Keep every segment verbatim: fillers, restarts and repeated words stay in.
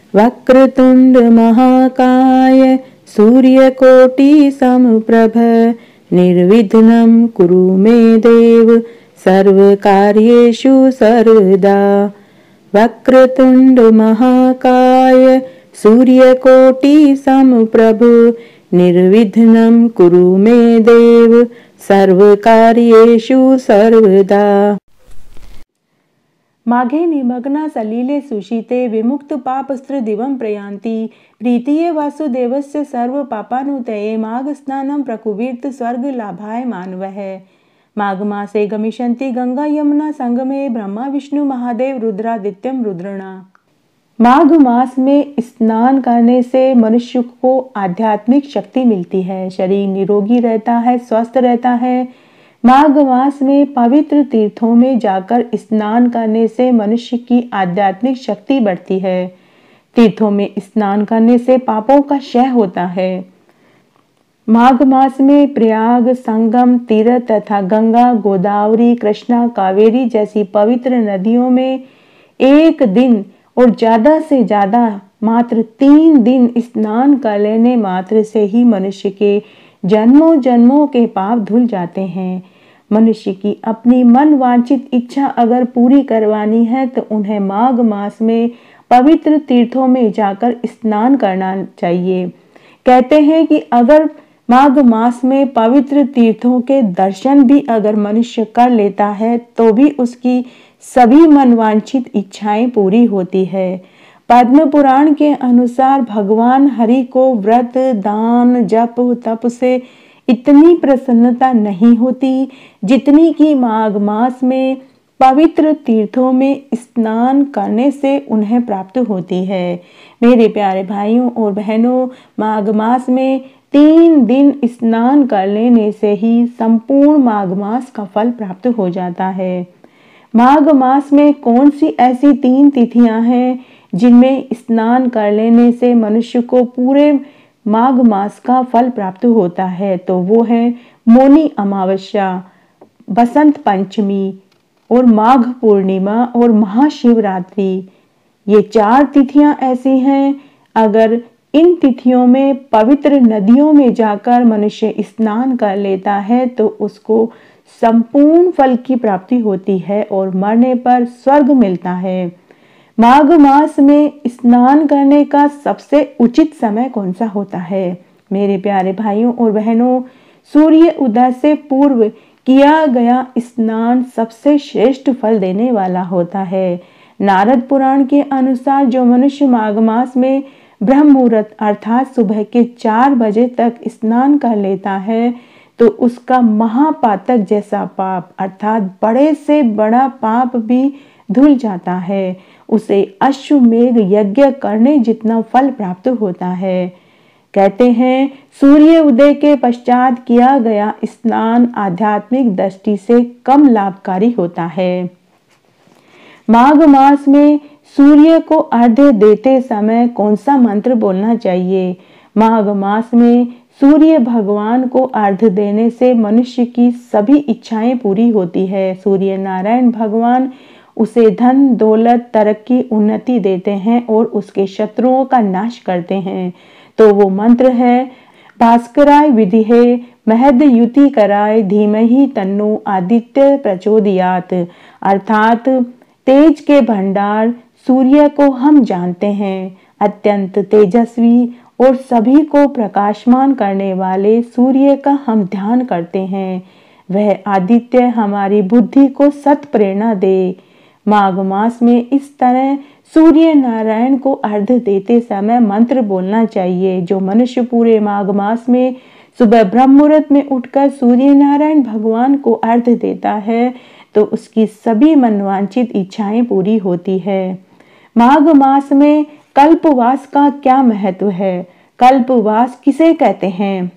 वक्रतुंड महाकाय सूर्यकोटि समप्रभ निर्विघ्नं कुरु मे देव सर्वकार्येषु सर्वदा। वक्रतुंड महाकाय सूर्यकोटि समप्रभ निर्विघ्नं कुरु मे देव सर्वकार्येषु सर्वदा। माघे निमग्ना सलिले सुशीते विमुक्त पापस्त्र दिवं प्रयान्ति प्रीतिये वासुदेवस्य सर्व पापानुतये माघ स्नानं प्रकुर्वीत स्वर्ग लाभाय मानवः। माघ मासे गमिष्यन्ति गंगा यमुना संगमे ब्रह्मा विष्णु महादेव रुद्रादित्यम रुद्रणा। माघ मास में स्नान करने से मनुष्य को आध्यात्मिक शक्ति मिलती है, शरीर निरोगी रहता है, स्वस्थ रहता है। माघ मास में पवित्र तीर्थों में जाकर स्नान करने से मनुष्य की आध्यात्मिक शक्ति बढ़ती है। तीर्थों में स्नान करने से पापों का क्षय होता है। माघ मास में प्रयाग, संगम, तीर्थ तथा गंगा, गोदावरी, कृष्णा, कावेरी जैसी पवित्र नदियों में एक दिन और ज्यादा से ज्यादा मात्र तीन दिन स्नान कर लेने मात्र से ही मनुष्य के जन्मों जन्मों के पाप धुल जाते हैं। मनुष्य की अपनी मन वांछित इच्छा अगर पूरी करवानी है तो उन्हें माघ मास में पवित्र तीर्थों में जाकर स्नान करना चाहिए। कहते हैं कि अगर माघ मास में पवित्र तीर्थों के दर्शन भी अगर मनुष्य कर लेता है तो भी उसकी सभी मनवांछित इच्छाएं पूरी होती है। पद्म पुराण के अनुसार भगवान हरि को व्रत, दान, जप, तप से इतनी प्रसन्नता नहीं होती जितनी कि माघ मास में पवित्र तीर्थों में स्नान करने से उन्हें प्राप्त होती है। मेरे प्यारे भाइयों और बहनों, माघ मास में तीन दिन स्नान कर लेने से ही संपूर्ण माघ मास का फल प्राप्त हो जाता है। माघ मास में कौन सी ऐसी तीन तिथियां हैं जिनमें स्नान कर लेने से मनुष्य को पूरे माघ मास का फल प्राप्त होता है? तो वो है मौनी अमावस्या, बसंत पंचमी और माघ पूर्णिमा और महाशिवरात्रि। ये चार तिथियां ऐसी हैं, अगर इन तिथियों में पवित्र नदियों में जाकर मनुष्य स्नान कर लेता है तो उसको संपूर्ण फल की प्राप्ति होती है और मरने पर स्वर्ग मिलता है। माघ मास में स्नान करने का सबसे उचित समय कौन सा होता है? मेरे प्यारे भाइयों और बहनों, सूर्य उदय से पूर्व किया गया स्नान सबसे श्रेष्ठ फल देने वाला होता है। नारद पुराण के अनुसार जो मनुष्य माघ मास में ब्रह्म मुहूर्त अर्थात सुबह के चार बजे तक स्नान कर लेता है तो उसका महापातक जैसा पाप अर्थात बड़े से बड़ा पाप भी धुल जाता है। उसे अश्वमेध यज्ञ करने जितना फल प्राप्त होता है। कहते हैं सूर्य उदय के पश्चात किया गया स्नान आध्यात्मिक दृष्टि से कम लाभकारी होता है। माघ मास में सूर्य को अर्घ्य देते समय कौन सा मंत्र बोलना चाहिए? माघ मास में सूर्य भगवान को अर्घ्य देने से मनुष्य की सभी इच्छाएं पूरी होती है। सूर्य नारायण भगवान उसे धन, दौलत, तरक्की, उन्नति देते हैं और उसके शत्रुओं का नाश करते हैं। तो वो मंत्र है भास्कराय विदिहे महद युति कराय धीमहि तन्नो आदित्य प्रचोदयात। अर्थात तेज के भंडार सूर्य को हम जानते हैं, अत्यंत तेजस्वी और सभी को प्रकाशमान करने वाले सूर्य का हम ध्यान करते हैं। वह आदित्य हमारी बुद्धि को सत प्रेरणा दे। माघ मास में इस तरह सूर्य नारायण को अर्घ्य देते समय मंत्र बोलना चाहिए। जो मनुष्य पूरे माघ मास में सुबह ब्रह्म मुहूर्त में उठकर सूर्य नारायण भगवान को अर्घ्य देता है तो उसकी सभी मनवांछित इच्छाएं पूरी होती है। माघ मास में कल्पवास का क्या महत्व है? कल्पवास किसे कहते हैं?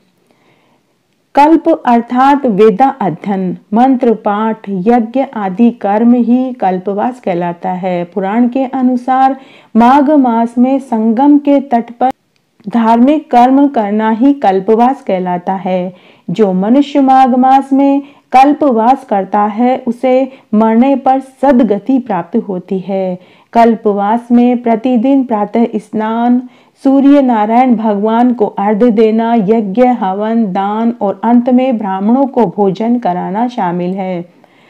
कल्प अर्थात वेदा अध्ययन, मंत्र पाठ, यज्ञ आदि कर्म ही कल्पवास कहलाता है। पुराण के अनुसार माघ मास में संगम के तट पर धार्मिक कर्म करना ही कल्पवास कहलाता है। जो मनुष्य माघ मास में कल्पवास करता है उसे मरने पर सद्गति प्राप्त होती है। कल्पवास में प्रतिदिन प्रातः स्नान, सूर्य नारायण भगवान को अर्घ्य देना, यज्ञ, हवन, दान और अंत में ब्राह्मणों को भोजन कराना शामिल है।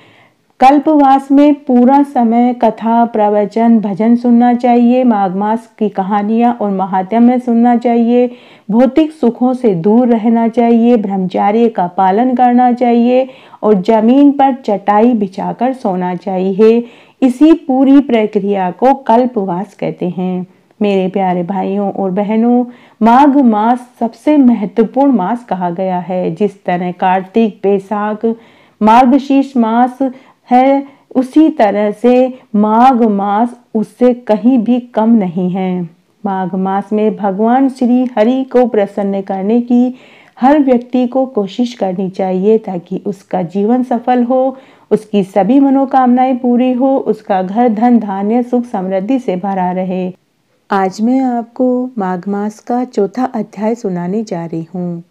कल्पवास में पूरा समय कथा, प्रवचन, भजन सुनना चाहिए। माघ मास की कहानियां और महात्म्य सुनना चाहिए। भौतिक सुखों से दूर रहना चाहिए। ब्रह्मचर्य का पालन करना चाहिए और जमीन पर चटाई बिछाकर सोना चाहिए। इसी पूरी प्रक्रिया को कल्पवास कहते हैं। मेरे प्यारे भाइयों और बहनों, माघ मास सबसे महत्वपूर्ण मास कहा गया है। जिस तरह कार्तिक, बैसाख, मार्गशीर्ष मास है, उसी तरह से माघ मास उससे कहीं भी कम नहीं है। माघ मास में भगवान श्री हरि को प्रसन्न करने की हर व्यक्ति को कोशिश करनी चाहिए ताकि उसका जीवन सफल हो, उसकी सभी मनोकामनाएं पूरी हो, उसका घर धन धान्य सुख समृद्धि से भरा रहे। आज मैं आपको माघ मास का चौथा अध्याय सुनाने जा रही हूँ।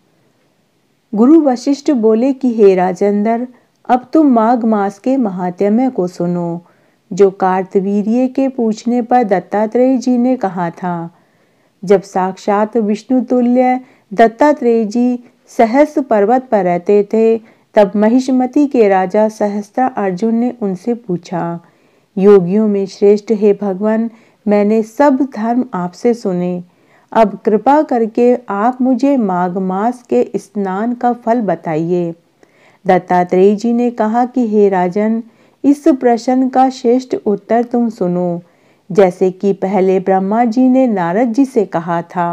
गुरु वशिष्ठ बोले कि हे राजेंद्र, अब तुम माघ मास के महात्म्य को सुनो, जो कार्तवीर्य के पूछने पर दत्तात्रेय जी ने कहा था। जब साक्षात विष्णु तुल्य दत्तात्रेय जी सहस्र पर्वत पर रहते थे, तब महिष्मति के राजा सहस्त्र अर्जुन ने उनसे पूछा, योगियों में श्रेष्ठ हे भगवान, मैंने सब धर्म आपसे सुने, अब कृपा करके आप मुझे माघ मास के स्नान का फल बताइए। दत्तात्रेय जी ने कहा कि हे राजन, इस प्रश्न का श्रेष्ठ उत्तर तुम सुनो। जैसे कि पहले ब्रह्मा जी ने नारद जी से कहा था,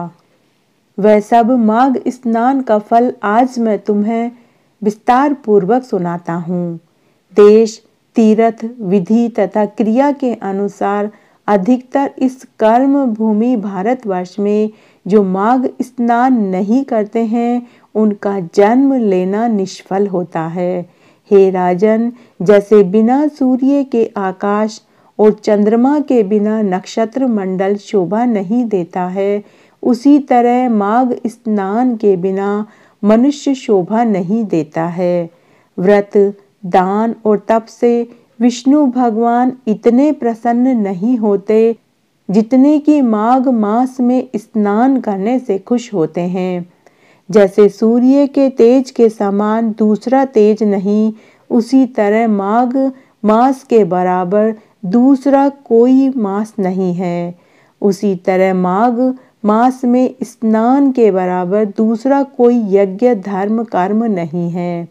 वह सब माघ स्नान का फल आज मैं तुम्हें विस्तार पूर्वक सुनाता हूँ। देश, तीर्थ, विधि तथा क्रिया के अनुसार अधिकतर इस कर्म भूमि भारतवर्ष में जो माघ स्नान नहीं करते हैं, उनका जन्म लेना निष्फल होता है। हे राजन, जैसे बिना सूर्य के आकाश और चंद्रमा के बिना नक्षत्र मंडल शोभा नहीं देता है, उसी तरह माघ स्नान के बिना मनुष्य शोभा नहीं देता है। व्रत, दान और तप से विष्णु भगवान इतने प्रसन्न नहीं होते जितने कि माघ मास में स्नान करने से खुश होते हैं। जैसे सूर्य के तेज के समान दूसरा तेज नहीं, उसी तरह माघ मास के बराबर दूसरा कोई मास नहीं है। उसी तरह माघ मास में स्नान के बराबर दूसरा कोई यज्ञ, धर्म, कर्म नहीं है।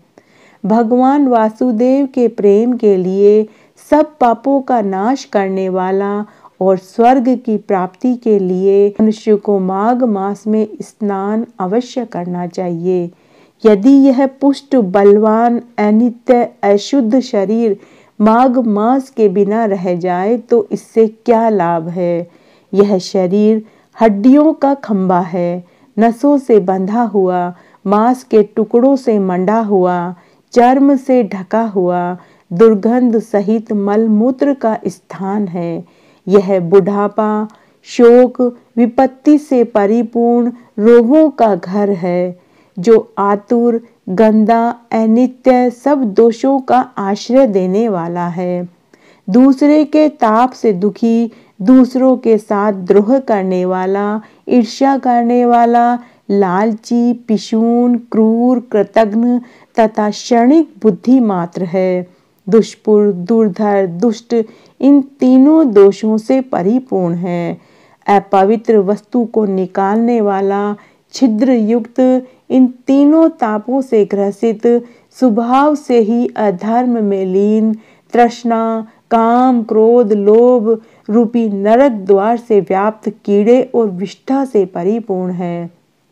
भगवान वासुदेव के प्रेम के लिए सब पापों का नाश करने वाला और स्वर्ग की प्राप्ति के लिए मनुष्य को माघ मास में स्नान अवश्य करना चाहिए। यदि यह पुष्ट, बलवान, अनित्य, अशुद्ध शरीर माघ मास के बिना रह जाए तो इससे क्या लाभ है। यह शरीर हड्डियों का खंभा है, नसों से बंधा हुआ, मांस के टुकड़ों से मंडा हुआ, चर्म से ढका हुआ, दुर्गंध सहित मलमूत्र का स्थान है। यह बुढ़ापा, शोक, विपत्ति से परिपूर्ण रोगों का घर है, जो आतुर, गंदा, अनित्य, सब दोषों का आश्रय देने वाला है। दूसरे के ताप से दुखी, दूसरों के साथ द्रोह करने वाला, ईर्ष्या करने वाला, लालची, पिशून, क्रूर, कृतघ्न तथा क्षणिक बुद्धि मात्र है। दुष्पुर, दुर्धर, दुष्ट इन तीनों दोषों से परिपूर्ण है। अपवित्र वस्तु को निकालने वाला, छिद्र युक्त, इन तीनों तापों से ग्रसित, स्वभाव से ही अधर्म में लीन, तृष्णा, काम, क्रोध, लोभ रूपी नरक द्वार से व्याप्त कीड़े और विष्ठा से परिपूर्ण है,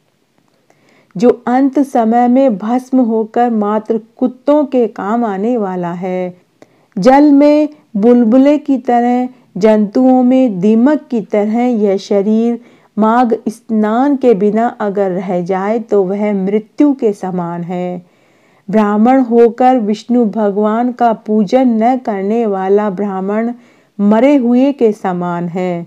जो अंत समय में भस्म होकर मात्र कुत्तों के काम आने वाला है। जल में बुलबुले की तरह, जंतुओं में दीमक की तरह यह शरीर माघ स्नान के बिना अगर रह जाए तो वह मृत्यु के समान है। ब्राह्मण होकर विष्णु भगवान का पूजन न करने वाला ब्राह्मण मरे हुए के समान है।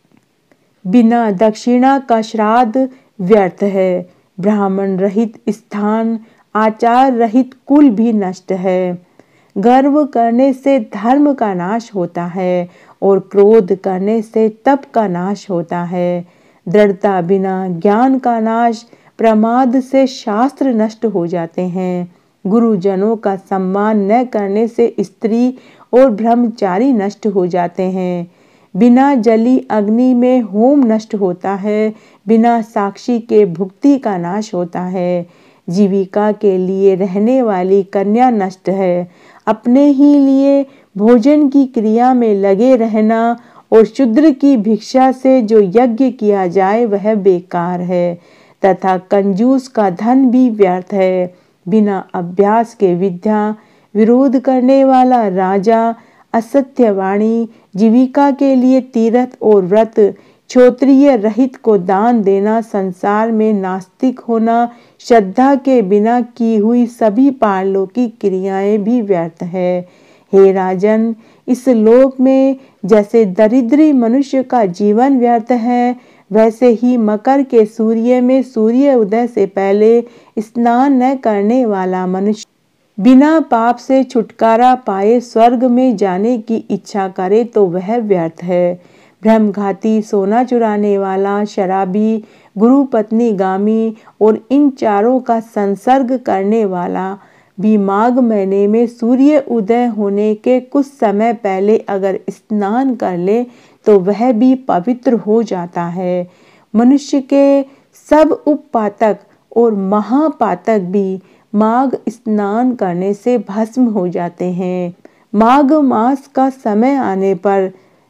बिना दक्षिणा का श्राद्ध व्यर्थ है। ब्राह्मण रहित स्थान, आचार रहित कुल भी नष्ट है। गर्व करने से धर्म का नाश होता है और क्रोध करने से तप का नाश होता है। दृढ़ता बिना ज्ञान का नाश, प्रमाद से शास्त्र नष्ट हो जाते हैं। गुरुजनों का सम्मान न करने से स्त्री और ब्रह्मचारी नष्ट हो जाते हैं। बिना जली अग्नि में होम नष्ट होता है, बिना साक्षी के भुक्ति का नाश होता है। जीविका के लिए रहने वाली कन्या नष्ट है। अपने ही लिए भोजन की क्रिया में लगे रहना और शूद्र की भिक्षा से जो यज्ञ किया जाए वह बेकार है, तथा कंजूस का धन भी व्यर्थ है। बिना अभ्यास के विद्या विरोध करने वाला राजा, असत्यवाणी, जीविका के लिए तीर्थ और व्रत, क्षोत्रिय रहित को दान देना, संसार में नास्तिक होना, श्रद्धा के बिना की हुई सभी पारलौकिक क्रियाएं भी व्यर्थ है। हे राजन, इस लोक में जैसे दरिद्री मनुष्य का जीवन व्यर्थ है, वैसे ही मकर के सूर्य में सूर्य उदय से पहले स्नान न करने वाला मनुष्य बिना पाप से छुटकारा पाए स्वर्ग में जाने की इच्छा करे तो वह व्यर्थ है। ब्रह्मघाती, सोना चुराने वाला, शराबी, गुरु पत्नी गामी और इन चारों का संसर्ग करने वाला भी माघ महीने में सूर्य उदय होने के कुछ समय पहले अगर स्नान कर ले तो वह भी पवित्र हो जाता है। मनुष्य के सब उपपातक और महापातक भी माघ स्नान करने से भस्म हो जाते हैं। माघ मास का समय आने पर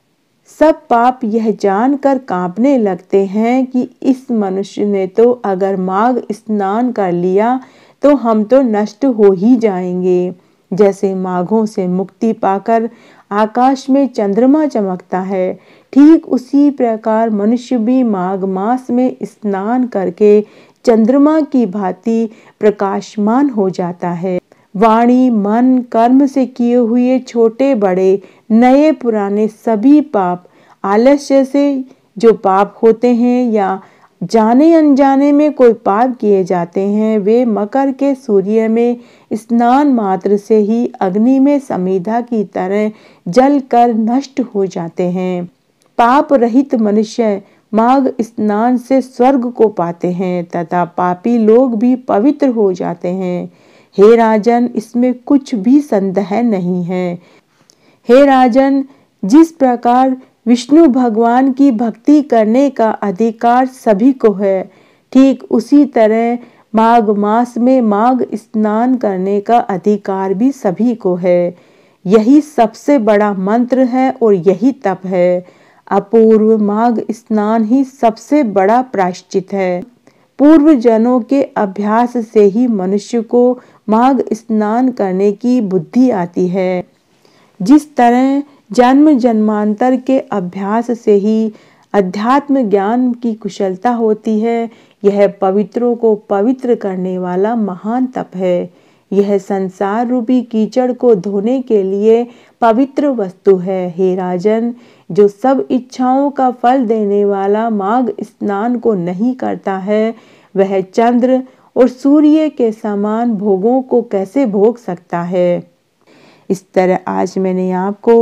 सब पाप यह जानकर कांपने लगते हैं कि इस मनुष्य ने तो अगर माघ स्नान कर लिया तो हम तो नष्ट हो ही जाएंगे। जैसे माघों से मुक्ति पाकर आकाश में चंद्रमा चमकता है, ठीक उसी प्रकार मनुष्य भी माघ मास में स्नान करके चंद्रमा की भांति प्रकाशमान हो जाता है। वाणी, मन, कर्म से किए हुए छोटे बड़े, नए पुराने सभी पाप, आलस्य से जो पाप होते हैं या जाने अनजाने में कोई पाप किए जाते हैं, वे मकर के सूर्य में स्नान मात्र से ही अग्नि में समीधा की तरह जल कर नष्ट हो जाते हैं। पाप रहित मनुष्य माघ स्नान से स्वर्ग को पाते हैं तथा पापी लोग भी पवित्र हो जाते हैं। हे राजन, इसमें कुछ भी संदेह नहीं है। हे राजन, जिस प्रकार विष्णु भगवान की भक्ति करने का अधिकार सभी को है, ठीक उसी तरह माघ मास में माघ स्नान करने का अधिकार भी सभी को है। यही सबसे बड़ा मंत्र है और यही तप है। अपूर्व माघ स्नान ही सबसे बड़ा प्रायश्चित है। पूर्व जनों के अभ्यास से ही मनुष्य को माघ स्नान करने की बुद्धि आती है। जिस तरह जन्म जन्मांतर के अभ्यास से ही अध्यात्म ज्ञान की कुशलता होती है, यह पवित्रों को पवित्र करने वाला महान तप है। यह संसार रूपी कीचड़ को धोने के लिए पवित्र वस्तु है। हे राजन, जो सब इच्छाओं का फल देने वाला माघ स्नान को नहीं करता है, वह चंद्र और सूर्य के समान भोगों को कैसे भोग सकता है। इस तरह आज मैंने आपको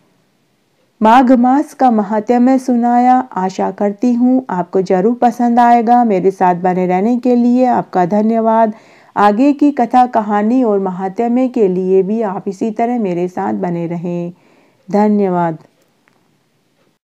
माघ मास का महात्म्य सुनाया। आशा करती हूँ आपको जरूर पसंद आएगा। मेरे साथ बने रहने के लिए आपका धन्यवाद। आगे की कथा, कहानी और महात्म्य के लिए भी आप इसी तरह मेरे साथ बने रहें। धन्यवाद।